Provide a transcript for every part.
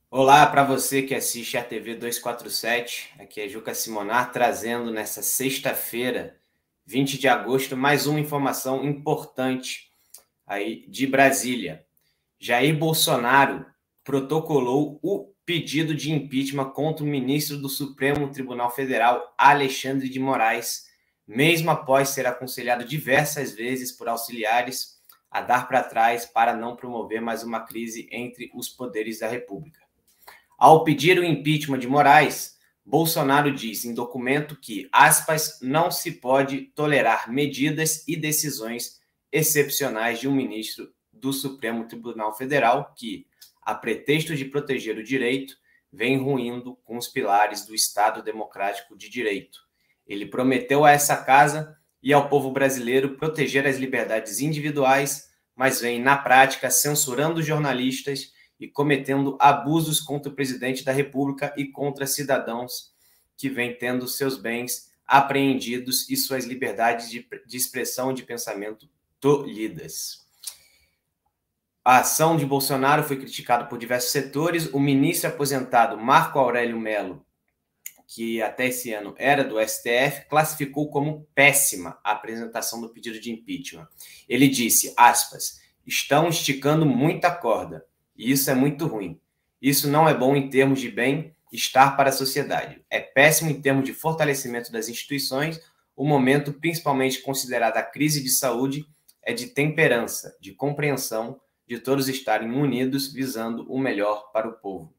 Olá para você que assiste a TV 247, aqui é Juca Simonar trazendo nessa sexta-feira, 20 de agosto, mais uma informação importante aí de Brasília. Jair Bolsonaro protocolou o pedido de impeachment contra o ministro do Supremo Tribunal Federal, Alexandre de Moraes, mesmo após ser aconselhado diversas vezes por auxiliares a dar para trás para não promover mais uma crise entre os poderes da República. Ao pedir o impeachment de Moraes, Bolsonaro diz em documento que, aspas, não se pode tolerar medidas e decisões excepcionais de um ministro do Supremo Tribunal Federal que, a pretexto de proteger o direito, vem ruindo com os pilares do Estado Democrático de Direito. Ele prometeu a essa casa e ao povo brasileiro proteger as liberdades individuais, mas vem, na prática, censurando jornalistas e cometendo abusos contra o presidente da República e contra cidadãos que vêm tendo seus bens apreendidos e suas liberdades de expressão e de pensamento tolhidas. A ação de Bolsonaro foi criticada por diversos setores. O ministro aposentado Marco Aurélio Mello, que até esse ano era do STF, classificou como péssima a apresentação do pedido de impeachment. Ele disse, aspas, estão esticando muita corda. E isso é muito ruim. Isso não é bom em termos de bem-estar para a sociedade. É péssimo em termos de fortalecimento das instituições. O momento, principalmente considerado a crise de saúde, é de temperança, de compreensão, de todos estarem unidos visando o melhor para o povo.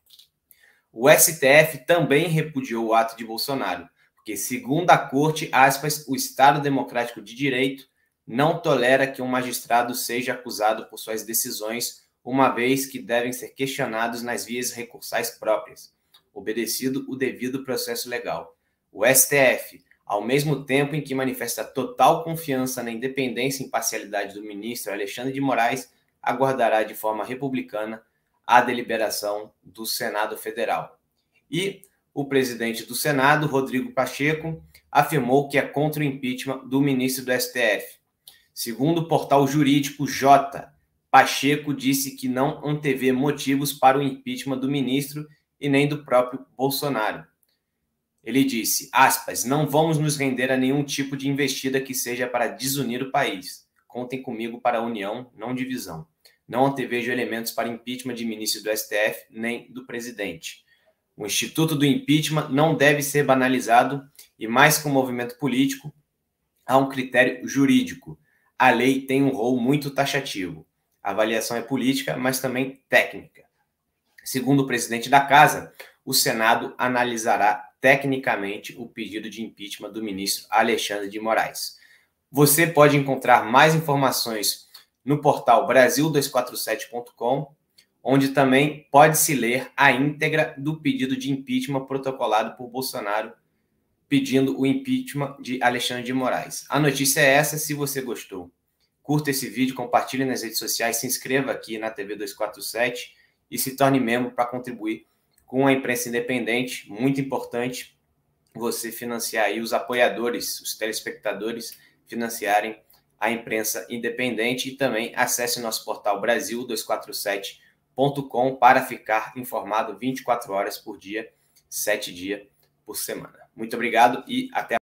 O STF também repudiou o ato de Bolsonaro, porque, segundo a corte, aspas, o Estado Democrático de Direito não tolera que um magistrado seja acusado por suas decisões, uma vez que devem ser questionados nas vias recursais próprias, obedecido o devido processo legal. O STF, ao mesmo tempo em que manifesta total confiança na independência e imparcialidade do ministro Alexandre de Moraes, aguardará de forma republicana a deliberação do Senado Federal. E o presidente do Senado, Rodrigo Pacheco, afirmou que é contra o impeachment do ministro do STF. Segundo o portal jurídico J, Pacheco disse que não antevê motivos para o impeachment do ministro e nem do próprio Bolsonaro. Ele disse, aspas, não vamos nos render a nenhum tipo de investida que seja para desunir o país. Contem comigo para a união, não divisão. Não antevejo elementos para impeachment de ministro do STF nem do presidente. O instituto do impeachment não deve ser banalizado e, mais que um movimento político, há um critério jurídico. A lei tem um rol muito taxativo. A avaliação é política, mas também técnica. Segundo o presidente da Casa, o Senado analisará tecnicamente o pedido de impeachment do ministro Alexandre de Moraes. Você pode encontrar mais informações no portal Brasil247.com, onde também pode-se ler a íntegra do pedido de impeachment protocolado por Bolsonaro, pedindo o impeachment de Alexandre de Moraes. A notícia é essa, se você gostou. Curta esse vídeo, compartilhe nas redes sociais, se inscreva aqui na TV 247 e se torne membro para contribuir com a imprensa independente. Muito importante você financiar aí os apoiadores, os telespectadores financiarem a imprensa independente e também acesse nosso portal Brasil247.com para ficar informado 24 horas por dia, 7 dias por semana. Muito obrigado e até a